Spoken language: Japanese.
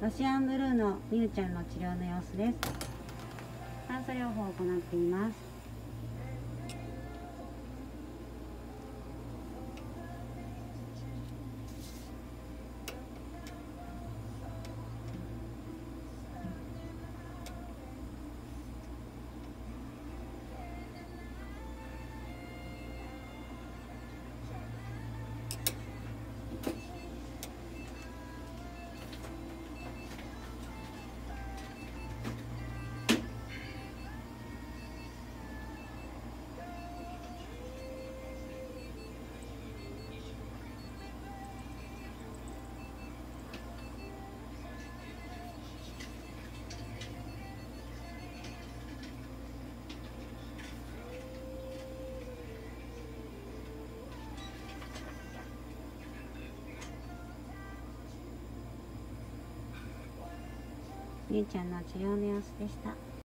ロシアンブルーのみゆちゃんの治療の様子です。酸素療法を行っています。みゆちゃんの治療の様子でした。